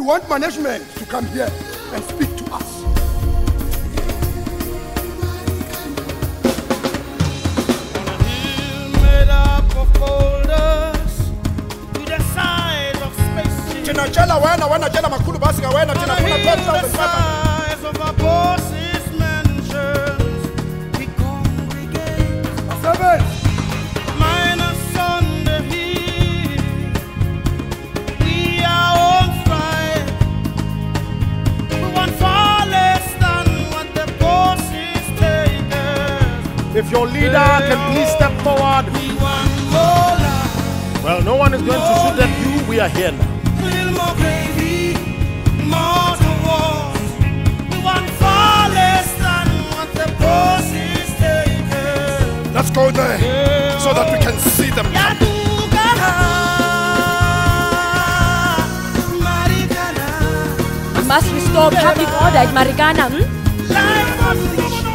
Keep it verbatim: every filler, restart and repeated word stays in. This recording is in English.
want management to come here and speak to us. Chinachela wena wena chela makulu basi ka wena chela kuna twelve thousand five hundred. Of our bosses mansions we congregate. Seven. Minus on the hill. We are on fire. We want far less than what the bosses take us. If your leader can please step forward. We want more life. Well, no one is going to shoot at you. We are here now. More gravy, more to wars. We want far less than what the bosses take. Let's go there so that we can see them. We must restore public order at Marikana. Hmm?